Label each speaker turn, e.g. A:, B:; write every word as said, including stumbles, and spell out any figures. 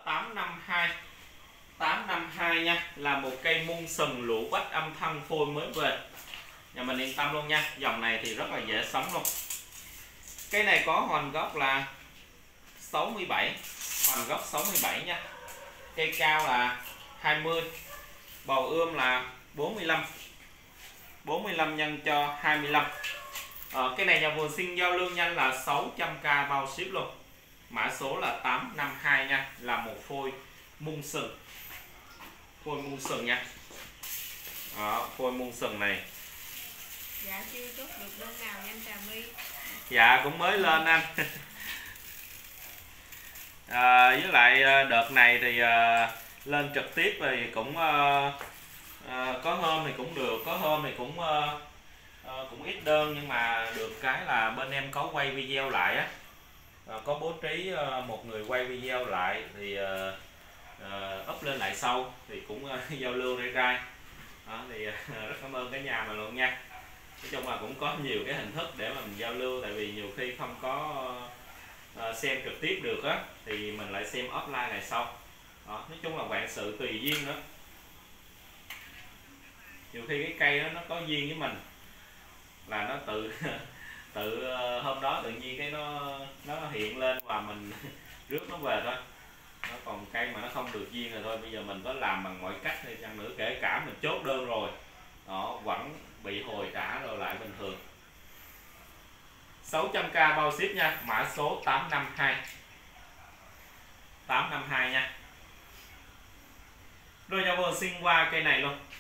A: tám năm hai. tám năm hai nha, là một cây muôn sừng lụa quách âm thân phôi mới về. Nhà mình yên tâm luôn nha, dòng này thì rất là dễ sống luôn. Cây này có hoành gốc là sáu mươi bảy, hoành gốc sáu mươi bảy nha. Cây cao là hai mươi, bầu ươm là bốn mươi lăm, bốn mươi lăm nhân cho hai mươi lăm. Ờ, cái này nhà vườn xin giao lưu nhanh là sáu trăm k bao ship luôn. Mã số là tám năm hai nha, là một phôi muôn sừng, phôi muôn sừng nha. Đó, phôi muôn sừng này.
B: Dạ chưa chốt được đơn nào nha anh Trà My.
A: Dạ cũng mới lên anh. À, với lại đợt này thì à, lên trực tiếp thì cũng à, à, có hôm thì cũng được, có hôm thì cũng à, à, cũng ít đơn, nhưng mà được cái là bên em có quay video lại á, à, có bố trí à, một người quay video lại thì à, à, up lên lại sau thì cũng à, giao lưu rai rai. Đó, thì à, rất cảm ơn cả nhà mình luôn nha. Nói chung là cũng có nhiều cái hình thức để mà mình giao lưu, tại vì nhiều khi không có uh, xem trực tiếp được á thì mình lại xem offline này sau. Đó, nói chung là vạn sự tùy duyên nữa. Nhiều khi cái cây đó nó có duyên với mình là nó tự tự uh, hôm đó tự nhiên cái nó nó hiện lên và mình rước nó về thôi. Nó còn cây mà nó không được duyên rồi thôi, bây giờ mình có làm bằng mọi cách hay chăng nữa, kể cả mình chốt đơn rồi đó vẫn bị hồi trả rồi lại bình thường. Sáu trăm k bao ship nha, mã số tám năm hai, tám năm hai nha. Rồi nhà vườn xin qua cây này luôn.